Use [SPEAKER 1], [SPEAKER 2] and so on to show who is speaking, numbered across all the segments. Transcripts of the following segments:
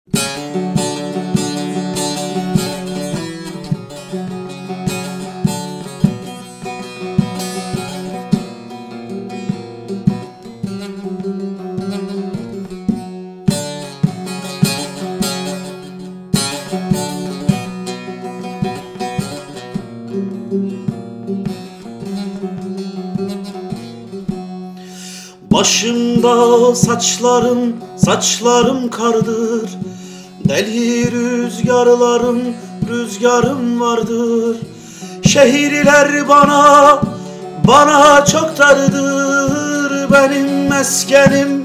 [SPEAKER 1] Başımda saçlarım kardır. Deli rüzgarım vardır. Şehirler bana çok dardır. Benim meskenim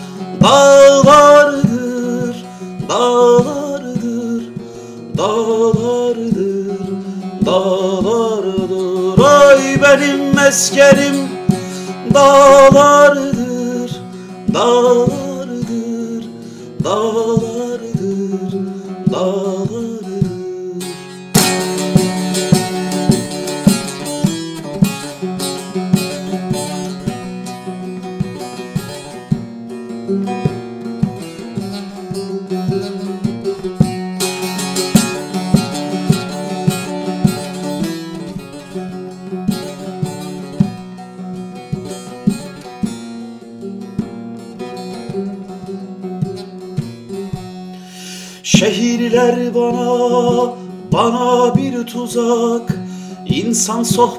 [SPEAKER 1] dağlardır, dağlardır, dağlardır, dağlardır. Ay benim meskenim dağlardır, dağlardır, dağlardır, dağlardır. Şehirler bana bir tuzak. İnsan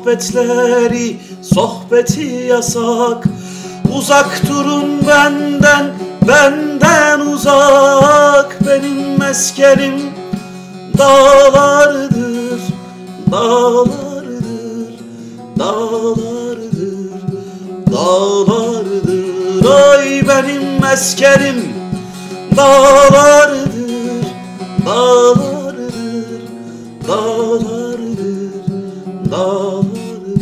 [SPEAKER 1] sohbeti yasak. Uzak durun benden uzak. Benim meskenim dağlardır, dağlardır, dağlardır, dağlardır. Ay benim meskenim dağlardır, dağlardır, dağlardır, dağlardır.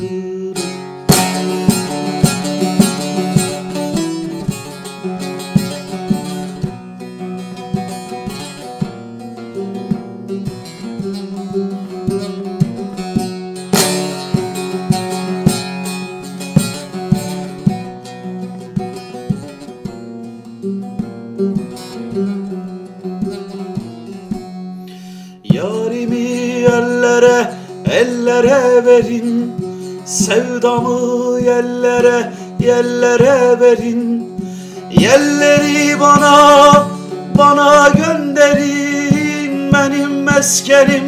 [SPEAKER 1] Yarimi ellere verin. Sevdamı yellere verin. Yelleri bana gönderin. Benim meskenim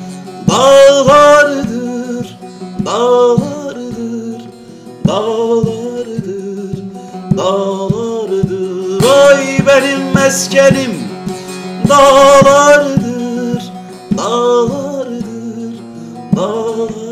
[SPEAKER 1] dağlardır, dağlardır, dağlardır, dağlardır. Ay benim meskenim dağlardır, dağlardır, dağlardır.